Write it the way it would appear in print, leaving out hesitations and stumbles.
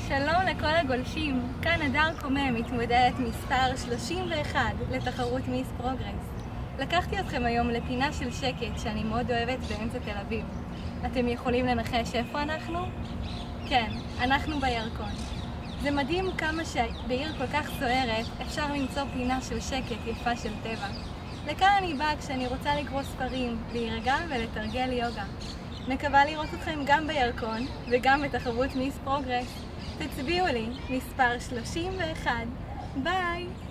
שלום לכל הגולשים, כאן הדר קומם מתמודדת מספר 31 לתחרות מיס פרוגרס. לקחתי אתכם היום לפינה של שקט שאני מאוד אוהבת באמצע תל אביב. אתם יכולים לנחש איפה אנחנו? כן, אנחנו בירקון. זה מדהים כמה שבעיר כל כך סוערת אפשר למצוא פינה של שקט יפה של טבע. לכאן אני באה כשאני רוצה לקרוא ספרים, להירגע ולתרגל יוגה. מקווה לראות אתכם גם בירקון וגם בתחרות מיס פרוגרס. תצביעו לי, מספר 31. ביי!